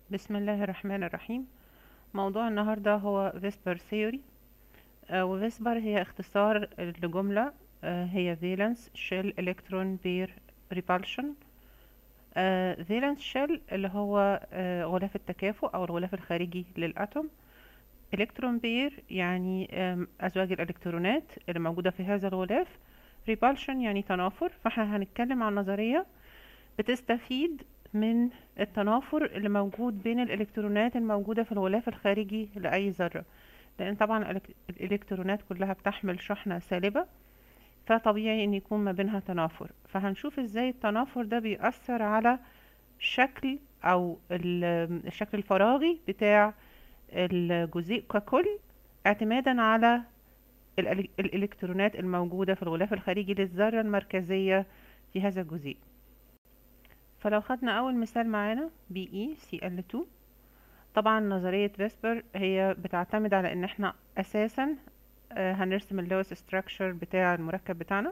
بسم الله الرحمن الرحيم. موضوع النهاردة هو فيسبر ثيوري. وفيسبر هي اختصار لجملة هي فالنس شيل الكترون بير ريبالشن. فالنس شيل اللي هو غلاف التكافؤ او الغلاف الخارجي للاتوم. الكترون بير يعني ازواج الالكترونات اللي موجودة في هذا الغلاف. ريبالشن يعني تنافر، فاحنا هنتكلم عن نظرية بتستفيد من التنافر اللي موجود بين الإلكترونات الموجودة في الغلاف الخارجي لأي ذرة، لأن طبعا الإلكترونات كلها بتحمل شحنة سالبة، فطبيعي إن يكون ما بينها تنافر. فهنشوف إزاي التنافر ده بيأثر على شكل أو الشكل الفراغي بتاع الجزيء ككل، اعتمادا على الإلكترونات الموجودة في الغلاف الخارجي للذرة المركزية في هذا الجزيء. فلو خدنا أول مثال معانا BeCl2، طبعا نظرية فيسبر هي بتعتمد على ان احنا اساسا هنرسم اللويس ستراكشر بتاع المركب بتاعنا.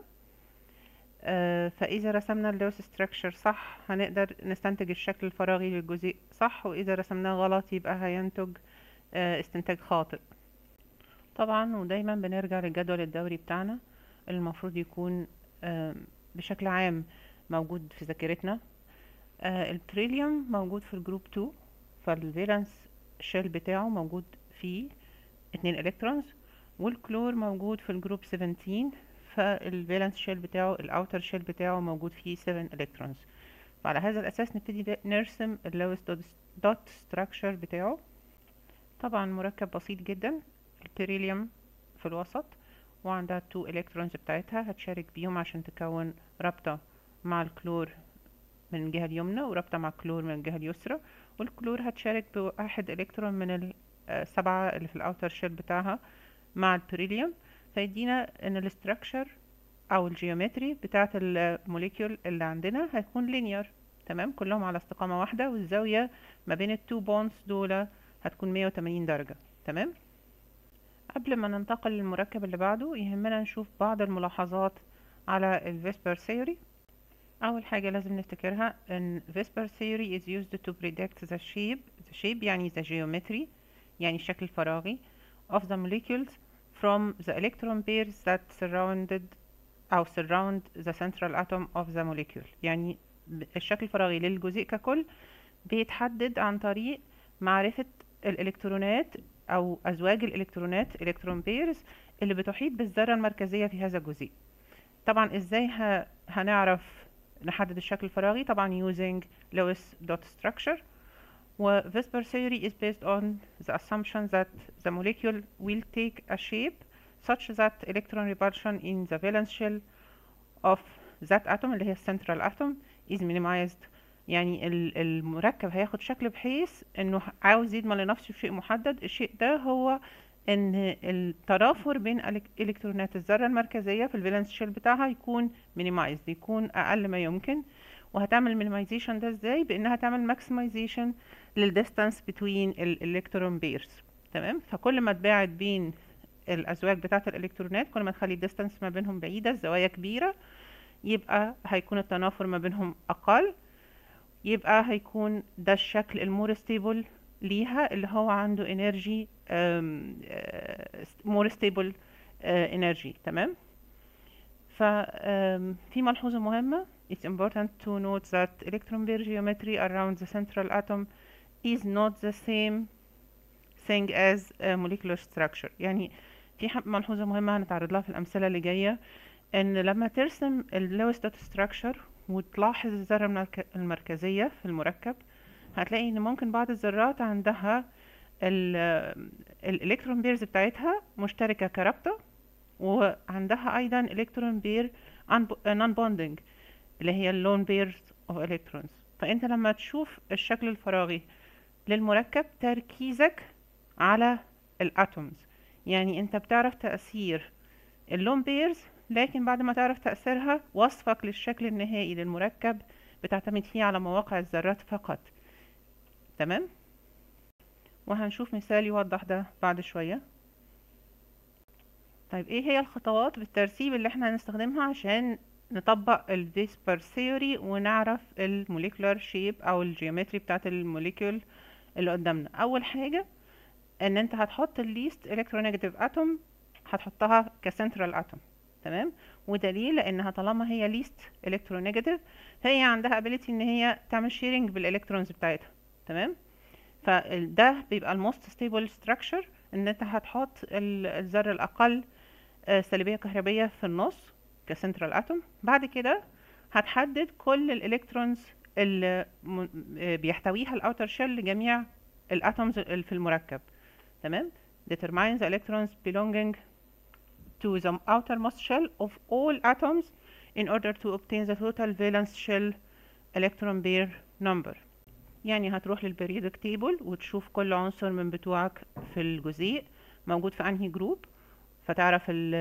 فاذا رسمنا اللويس ستراكشر صح هنقدر نستنتج الشكل الفراغي للجزيء صح، واذا رسمناه غلط يبقى هينتج استنتاج خاطئ. طبعا ودايما بنرجع للجدول الدوري بتاعنا اللي المفروض يكون بشكل عام موجود في ذاكرتنا. البريليوم موجود في الجروب 2، فالفالنس شيل بتاعه موجود فيه 2 الكترونز، والكلور موجود في الجروب 17، فالفالنس شيل بتاعه الاوتر شيل بتاعه موجود فيه 7 الكترونز. فعلى هذا الاساس نبتدي نرسم اللويس دوت ستراكشر بتاعه. طبعا مركب بسيط جدا، البريليوم في الوسط وعندها 2 الكترونز بتاعتها هتشارك بيهم عشان تكون رابطة مع الكلور من الجهة اليمنى ورابطة مع الكلور من الجهة اليسرى، والكلور هتشارك بواحد الكترون من السبعة اللي في الاوتر شيل بتاعها مع البريليوم، فيدينا ان الاستراكشر او الجيومتري بتاعت الموليكيول اللي عندنا هتكون لينير. تمام، كلهم على استقامة واحدة، والزاوية ما بين التو بونز دول هتكون 180 درجة. تمام، قبل ما ننتقل للمركب اللي بعده يهمنا نشوف بعض الملاحظات على الفيسبر ثيوري. أول حاجة لازم نفتكرها إن Vesper theory is used to predict the shape يعني the geometry يعني الشكل الفراغي of the molecules from the electron pairs that surround the central atom of the molecule. يعني الشكل الفراغي للجزيء ككل بيتحدد عن طريق معرفة الإلكترونات أو أزواج الإلكترونات electron pairs اللي بتحيط بالذرة المركزية في هذا الجزيء. طبعا ازاي هنعرف نحدد الشكل الفراغي؟ طبعا using Lewis dot structure. و Vesper theory is based on the assumption that the molecule will take a shape such that electron repulsion in the valence shell of that atom اللي هي central atom is minimized. يعني المركب هياخد شكل بحيث انه عاوز يضمن لنفسه شيء محدد. الشيء ده هو ان الترافر بين الكترونات الذرة المركزية في الفالنس شيل بتاعها يكون minimized، يكون اقل ما يمكن. وهتعمل minimization ده ازاي؟ بانها تعمل maximization للديستانس between الالكترون بيرز. تمام، فكل ما تباعد بين الازواج بتاعة الالكترونات كل ما تخلي الديستانس ما بينهم بعيدة، الزوايا كبيرة، يبقى هيكون التنافر ما بينهم اقل، يبقى هيكون ده الشكل المور ستيبل ليها اللي هو عنده انرجي مور ستيبل انرجي. تمام، في ملحوظة مهمة. It's important to note that electron pair geometry around the central atom is not the same thing as molecular structure. يعني في ملحوظة مهمة هنتعرض لها في الأمثلة اللي جاية، ان لما ترسم اللويس دوت ستراكشر وتلاحظ الذرة المركزية في المركب هتلاقي ان ممكن بعض الذرات عندها الالكترون بيرز بتاعتها مشتركة كرابطة، وعندها ايضا الكترون بير نون بوندنج اللي هي اللون بيرز اوف الكترونز. فانت لما تشوف الشكل الفراغي للمركب تركيزك على الاتومز، يعني انت بتعرف تأثير اللون بيرز، لكن بعد ما تعرف تأثيرها وصفك للشكل النهائي للمركب بتعتمد فيه على مواقع الذرات فقط. تمام، وهنشوف مثال يوضح ده بعد شوية. طيب ايه هي الخطوات بالترتيب اللي احنا هنستخدمها عشان نطبق الفيسبر ثيوري ونعرف الموليكولار شيب او الجيومتري بتاعت الموليكول اللي قدامنا. اول حاجه ان انت هتحط الليست الكترونيجاتيف اتوم، هتحطها كسنترال اتوم، تمام. وده ليه؟ لانها طالما هي ليست الكترونيجاتيف فهي عندها ability ان هي تعمل شيرنج بالالكترونز بتاعتها، تمام. فده بيبقى الموست ستيبل ستراكشر، ان انت هتحط الذره الاقل سلبيه كهربيه في النص كسنترال اتوم. بعد كده هتحدد كل الالكترونز اللي بيحتويها الاوتر شيل لجميع الاتومز اللي في المركب، تمام. determine the electrons belonging to the outermost shell of all atoms in order to obtain the total valence shell electron pair number. يعني هتروح للبريودك تيبل وتشوف كل عنصر من بتوعك في الجزيء موجود في انهي جروب، فتعرف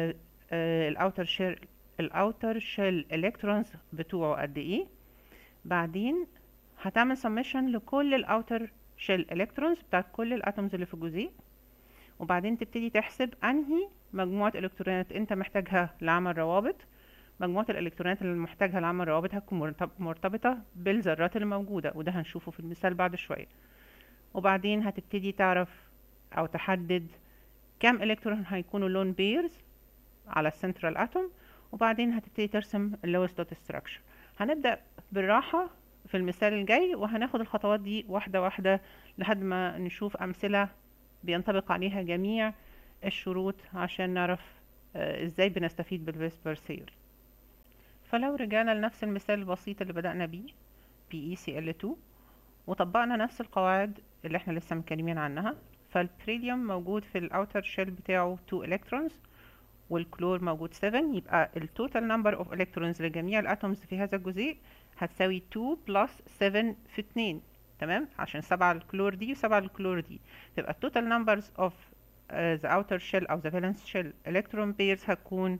الاوتر شيل الكترونز بتوعه قد ايه. بعدين هتعمل سمشن لكل الاوتر شيل الكترونز بتاعت كل الاتومز اللي في الجزيء، وبعدين تبتدي تحسب انهي مجموعة الكترونات انت محتاجها لعمل روابط. مجموعة الالكترونات اللي محتاجها لعمل روابط هتكون مرتبطة بالذرات اللي موجودة، وده هنشوفه في المثال بعد شوية. وبعدين هتبتدي تعرف او تحدد كام الكترون هيكونوا لون بيرز على السنترال اتوم، وبعدين هتبتدي ترسم اللوست دوت ستراكشر. هنبدأ بالراحة في المثال الجاي، وهناخد الخطوات دي واحدة واحدة لحد ما نشوف أمثلة بينطبق عليها جميع الشروط عشان نعرف ازاي بنستفيد بالفيسبر ثيوري. فلو رجعنا لنفس المثال البسيط اللي بدأنا بيه PeCl2 وطبقنا نفس القواعد اللي احنا لسه متكلمين عنها، فالبريليوم موجود في الاوتر شيل بتاعه 2 الكترونز والكلور موجود 7، يبقى التوتال نمبر اوف الكترونز لجميع الاتومز في هذا الجزيء هتساوي 2 بلس 7 في 2، تمام، عشان 7 الكلور دي و7 الكلور دي، تبقى التوتال نمبرز اوف the outer shell او the valence shell electron pairs هتكون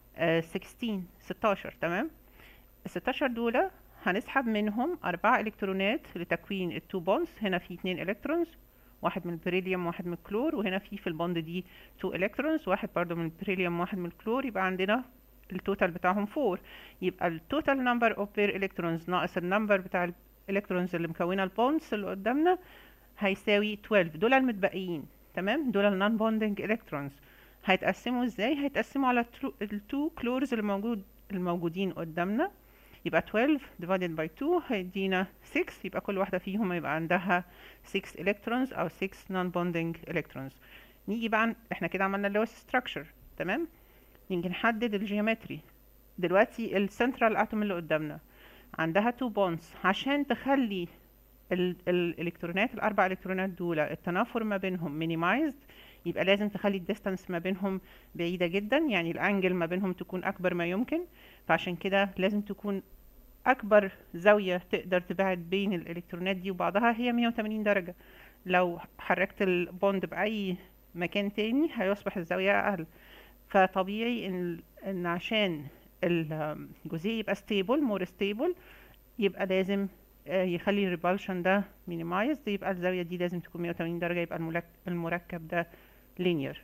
16، تمام. ال 16 دول هنسحب منهم 4 الكترونات لتكوين التو بونز. هنا في 2 الكترونز، واحد من البريليوم واحد من الكلور، وهنا في البوند دي 2 الكترونز، واحد برضو من البريليوم واحد من الكلور، يبقى عندنا التوتال بتاعهم 4. يبقى التوتال نمبر اوف بير الكترونز ناقص النمبر بتاع الالكترونز اللي مكونه البوندز اللي قدامنا هيساوي 12. دول المتبقيين، تمام، دول النون بوندنج الكترونز. هيتقسموا ازاي؟ هيتقسموا على التو كلورز الموجودين قدامنا، يبقى 12 divided by 2 هيدينا 6، يبقى كل واحدة فيهم يبقى عندها 6 electrons أو 6 non-bonding electrons. نيجي بقى احنا كده عملنا اللي هو structure، تمام. نيجي نحدد الجيومتري. دلوقتي السنترال اتوم اللي قدامنا عندها 2 bonds، عشان تخلي الالكترونات الاربع الكترونات دول التنافر ما بينهم minimized يبقى لازم تخلي الديستانس ما بينهم بعيدة جدا، يعني الانجل ما بينهم تكون اكبر ما يمكن. فعشان كده لازم تكون اكبر زاوية تقدر تبعد بين الالكترونات دي وبعضها هي 180 درجة. لو حركت البوند باي مكان تاني هيصبح الزاوية اقل. فطبيعي ان عشان الجزيء يبقى ستيبل مور ستيبل يبقى لازم يخلي الريبالشن ده مينيمايزد، يبقى الزاوية دي لازم تكون 180 درجة، يبقى المركب ده لينير.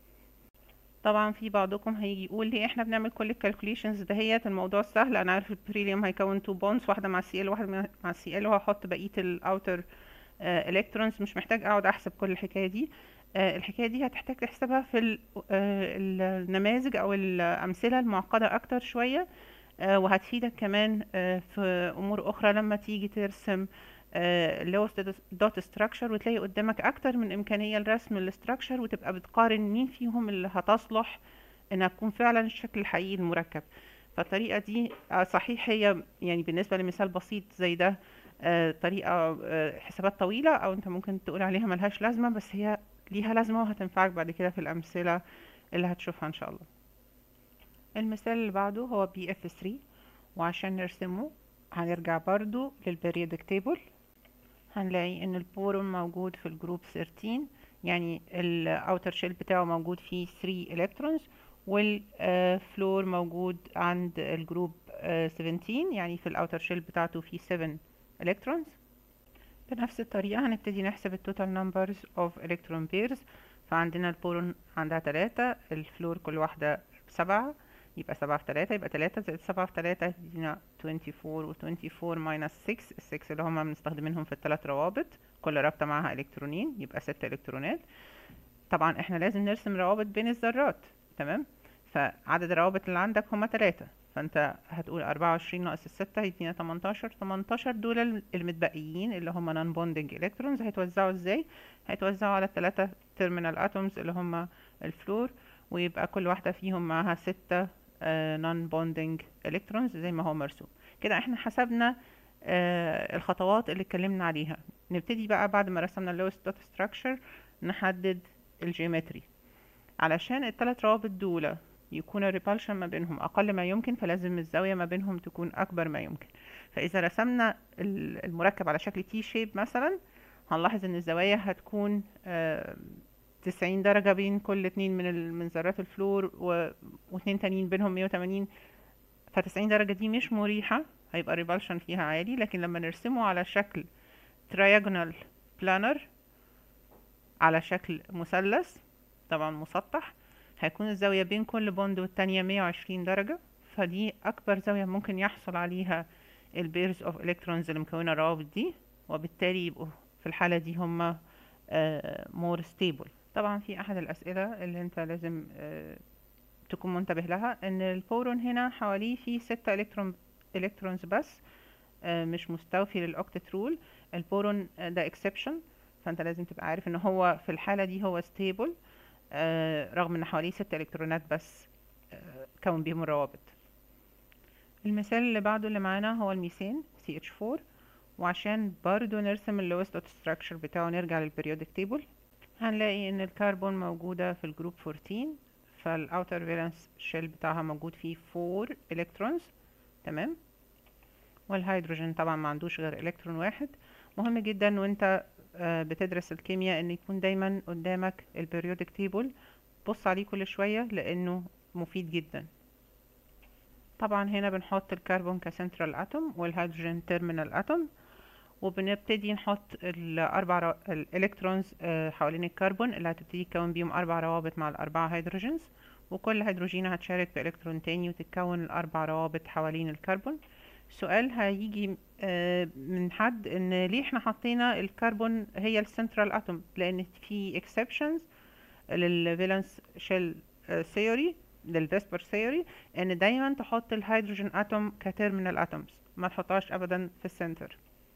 طبعا في بعضكم هيجي يقول لي احنا بنعمل كل الكالكوليشنز دهيت، الموضوع سهل، انا عارف البريليوم هيكون 2 بونز، واحده مع السي ال واحده مع السي ال، وهحط بقيه الاوتر الكترونز، مش محتاج اقعد احسب كل الحكايه دي. الحكايه دي هتحتاج تحسبها في النماذج او الامثله المعقده اكتر شويه، وهتفيدك كمان في امور اخرى لما تيجي ترسم lowest dot structure وتلاقي قدامك اكتر من امكانية لرسم الاستراكشر، وتبقى بتقارن مين فيهم اللي هتصلح انها تكون فعلا الشكل الحقيقي المركب. فالطريقة دي صحيح هي يعني بالنسبة لمثال بسيط زي ده طريقة حسابات طويلة، او انت ممكن تقول عليها ملهاش لازمة، بس هي ليها لازمة وهتنفعك بعد كده في الامثلة اللي هتشوفها ان شاء الله. المثال اللي بعده هو BF3، وعشان نرسمه هنرجع برضو للبريودك تيبل. هنلاقي ان البورون موجود في الجروب 13، يعني الاوتر شيل بتاعه موجود فيه 3 الكترونز، والفلور موجود عند الجروب 17، يعني في الاوتر شيل بتاعته فيه 7 الكترونز. بنفس الطريقة هنبتدي نحسب التوتال نمبرز اوف الكترون بيرز. فعندنا البورون عندها 3، الفلور كل واحدة 7، يبقى 7 في 3 يبقى 3 زائد 7 في 3 هتدينا 24 و 24 ماينس 6 ال 6 اللي هما بنستخدمينهم في الثلاث روابط، كل رابطة معاها الكترونين يبقى 6 الكترونات. طبعا احنا لازم نرسم روابط بين الذرات، تمام؟ فعدد الروابط اللي عندك هما 3، فانت هتقول 24 ناقص الستة هيدينا 18. 18 دول المتبقيين اللي هما نون بوندنج الكترونز. هيتوزعوا ازاي؟ هيتوزعوا على الثلاثة تيرمينال اتومز اللي هما الفلور، ويبقى كل واحدة فيهم معاها 6 نون بوندنج الكترونز زي ما هو مرسوم كده. احنا حسبنا الخطوات اللي اتكلمنا عليها. نبتدي بقى بعد ما رسمنا اللوست دوت ستراكشر نحدد الجيومتري. علشان الثلاث روابط دول يكون الريبالشن ما بينهم اقل ما يمكن، فلازم الزاويه ما بينهم تكون اكبر ما يمكن. فاذا رسمنا المركب على شكل تي شيب مثلا، هنلاحظ ان الزوايا هتكون 90 درجه بين كل اتنين من ذرات الفلور، واتنين تانيين بينهم 180. ف90 درجه دي مش مريحه، هيبقى الريبالشن فيها عالي. لكن لما نرسمه على شكل ترايجونال بلانر، على شكل مثلث طبعا مسطح، هيكون الزاوية بين كل بوند والتانية 120 درجة. فدي أكبر زاوية ممكن يحصل عليها البيرز اوف الكترونز اللي مكونة الروابط دي، وبالتالي يبقوا في الحالة دي هما more stable. طبعا في أحد الأسئلة اللي انت لازم تكون منتبه لها، ان البورون هنا حواليه فيه 6 الكترونز بس، مش مستوفي للأوكتت رول. البورون ده exception، فانت لازم تبقى عارف ان هو في الحالة دي هو stable، رغم ان حواليه 6 الكترونات بس كون بيهم الروابط. المثال اللي بعده اللي معانا هو الميثان CH4. وعشان برضو نرسم اللوست دوت ستراكشر بتاعه نرجع للبريودك تيبل، هنلاقي ان الكربون موجودة في الجروب 14، فالاوتر فالنس شيل بتاعها موجود فيه 4 الكترونز، تمام؟ والهيدروجين طبعا ما عندوش غير الكترون واحد. مهم جدا وانت بتدرس الكيمياء ان يكون دايما قدامك البريودك تيبل، بص عليه كل شوية لانه مفيد جدا. طبعا هنا بنحط الكربون كسنترال اتوم والهيدروجين تيرمينال اتوم، وبنبتدي نحط الالكترونز حوالين الكربون اللي هتبتدي تكون بيهم 4 روابط مع ال4 هيدروجينز، وكل هيدروجينة هتشارك بإلكترون تاني وتتكون ال4 روابط حوالين الكربون. السؤال هيجي من حد ان ليه احنا حطينا الكربون هي السنترال اتوم؟ لان في exceptions للفالنس شيل ثيوري، للفيسبر ثيوري، ان دايما تحط الهيدروجين اتوم كتيرمينال اتومز، ما تحطهاش ابدا في السنتر.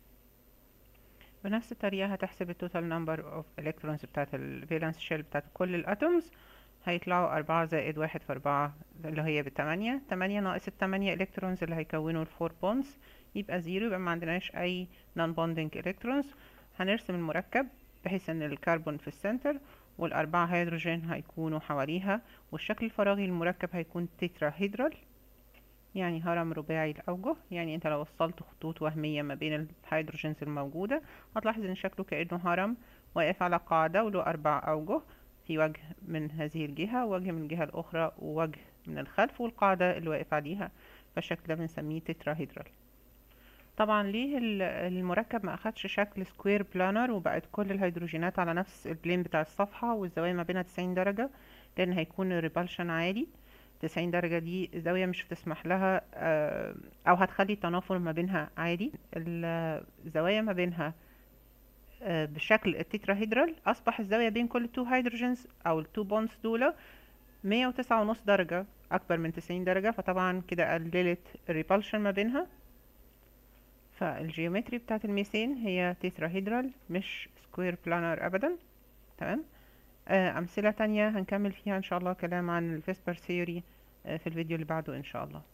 بنفس الطريقة هتحسب التوتال نمبر اوف الكترونز بتاعت الفالنس شيل بتاعت كل الاتومز، هيطلعوا 4 زائد 1 في 4 اللي هي ب8. 8 ناقص ال8 الكترونز اللي هيكونوا ال4 بونز يبقى 0، يبقى ما عندناش اي نون بوندنج الكترونز. هنرسم المركب بحيث ان الكربون في السنتر وال4 هيدروجين هيكونوا حواليها، والشكل الفراغي للمركب هيكون تتراهيدرال، يعني هرم رباعي الأوجه. يعني انت لو وصلت خطوط وهمية ما بين الهيدروجينز الموجودة هتلاحظ ان شكله كأنه هرم واقف على قاعدة وله 4 أوجه، في وجه من هذه الجهة ووجه من الجهة الأخرى ووجه من الخلف والقاعدة اللي واقف عليها، فالشكل ده بنسميه تتراهيدرال. طبعا ليه المركب ما اخدش شكل سكوير بلانر وبقت كل الهيدروجينات على نفس البلين بتاع الصفحة والزوايا ما بينها 90 درجة؟ لان هيكون الريبالشن عالي. 90 درجة دي زاوية مش هتسمح لها او هتخلي التنافر ما بينها عالي. الزوايا ما بينها بشكل التتراهيدرال اصبح الزاوية بين كل 2 هيدروجينز او ال 2 بونز دول 109.5 درجة، اكبر من 90 درجة، فطبعا كده قللت الريبالشن ما بينها. فالجيومتري بتاعت الميثين هي تتراهيدرال مش سكوير بلانر ابدا، تمام؟ امثله تانية هنكمل فيها ان شاء الله كلام عن الفيسبر ثيوري في الفيديو اللي بعده ان شاء الله.